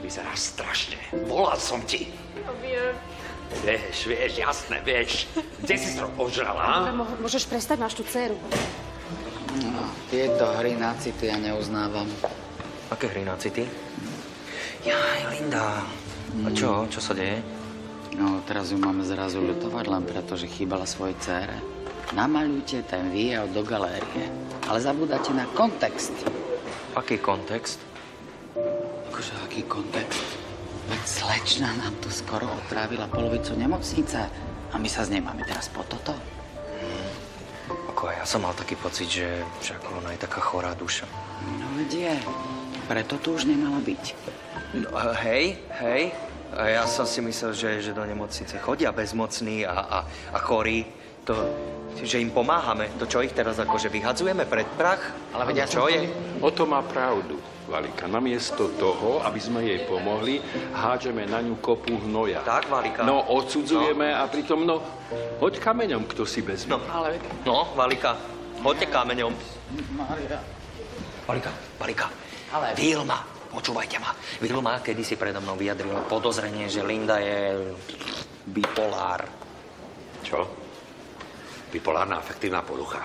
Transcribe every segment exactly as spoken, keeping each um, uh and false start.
Vyzeráš strašne. Volal som ti. Ja viem. Vieš, vieš, jasné, vieš. Kde si sa ožrala? Môžeš prestať, máš tú dceru. No, tieto hry na city ja neuznávam. Aké hry na city? Jaj, Linda. A čo? Čo sa deje? No, teraz ju máme zrazu ľutovať, len preto, že chýbala svojej dcére. Namaľujte ten výjav do galérie, ale zabúdate na kontext. Aký kontext? Akože aký kontext? Veď slečna nám tu skoro otrávila polovicu nemocnice a my sa z nej máme teraz po toto. Hmm. Ako ja som mal taký pocit, že však ona je taká chorá duša. No veď je. Preto tu už nemala byť. No, hej, hej. A ja som si myslel, že, že do nemocnice chodia bezmocní a, a, a chorí. To, že im pomáhame. To čo ich teraz akože vyhadzujeme pred prach? Ale veď ja čo je? O to má pravdu, Valika. Namiesto toho, aby sme jej pomohli, hádžeme na ňu kopu hnoja. Tak, Valika. No, odsudzujeme no. A pritom, no, hoď kameňom, kto si vezme. No, ale... no Valika, hoďte kameňom. Mária. Valika, Valika. Ale... Vilma, počúvajte ma. Vilma kedysi predo mnou vyjadrila podozrenie, že Linda je bipolár. Čo? Bipolárna afektívna porucha.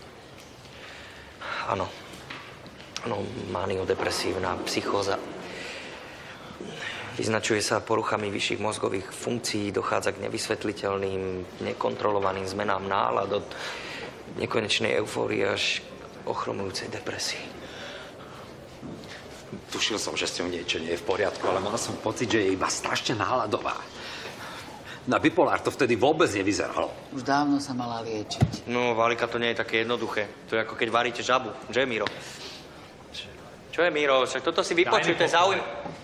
Áno. Áno, maniodepresívna psychóza. Vyznačuje sa poruchami vyšších mozgových funkcií, dochádza k nevysvetliteľným, nekontrolovaným zmenám nálad od nekonečnej eufórie až k ochromujúcej depresii. Tušil som, že s ňou niečo nie je v poriadku, ale mal som pocit, že je iba strašne náladová. Na bipolár to vtedy vôbec nevyzeralo. Už dávno sa mala liečiť. No, Valika, to nie je také jednoduché. To je ako keď varíte žabu. Že, Miro? Čo je, Miro? Však toto si vypočujte, zaujímavé.